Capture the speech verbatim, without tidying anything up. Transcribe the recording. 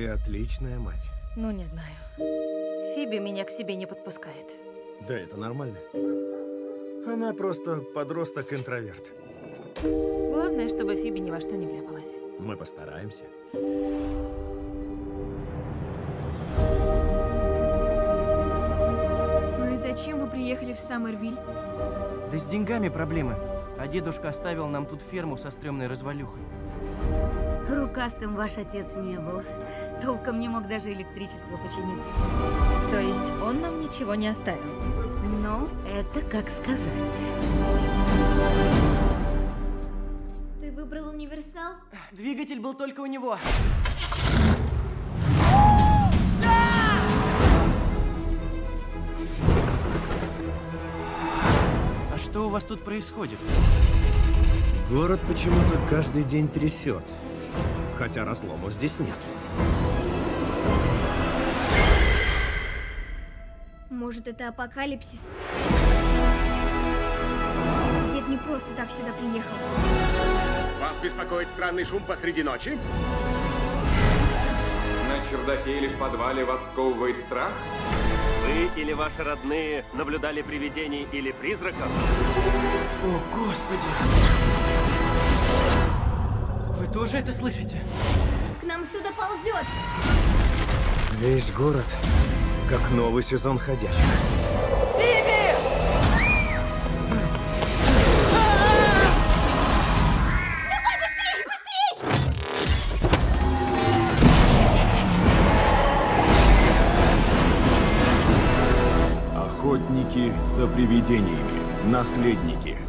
Ты отличная мать. Ну, не знаю. Фиби меня к себе не подпускает. Да, это нормально. Она просто подросток-интроверт. Главное, чтобы Фиби ни во что не вляпалась. Мы постараемся. Ну и зачем вы приехали в Саммервиль? Да с деньгами проблемы. А дедушка оставил нам тут ферму со стрёмной развалюхой. Рукастым ваш отец не был. Толком не мог даже электричество починить. То есть он нам ничего не оставил? Ну, это как сказать. Ты выбрал универсал? Двигатель был только у него. А что у вас тут происходит? Город почему-то каждый день трясет. Хотя разломов здесь нет. Может, это апокалипсис? Дед не просто так сюда приехал. Вас беспокоит странный шум посреди ночи? На чердаке или в подвале вас сковывает страх? Вы или ваши родные наблюдали привидений или призраков? О, Господи! Вы тоже это слышите? К нам что-то ползет! Весь город как новый сезон ходячих. Фиби! Давай быстрей, быстрей! Охотники за привидениями. Наследники.